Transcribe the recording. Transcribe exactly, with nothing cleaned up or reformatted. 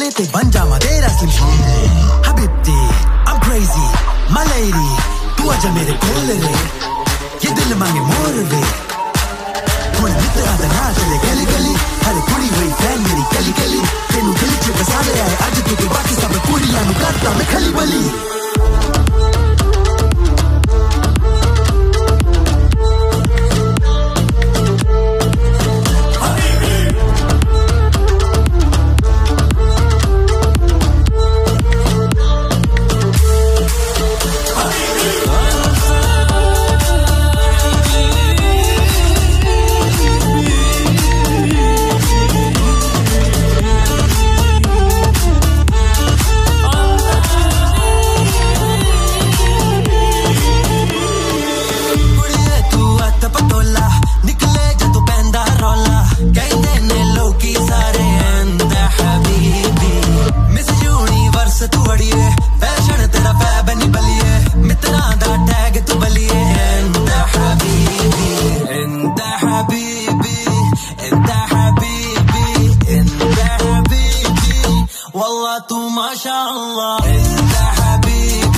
बोले ते बन जामा तेरा स्लिम हबीबती I'm crazy my lady तू आजा मेरे कोल रे ये दिल मांगे मोर वे हुण मित्रा दा ना चले गली गली हर कुड़ी हुई फैन मेरी गली गली तेनू दिल च बसा ले आए अज तू ते बाकी सब कुड़ियां नु करता मैं खली बली والله तू माशाअल्लाह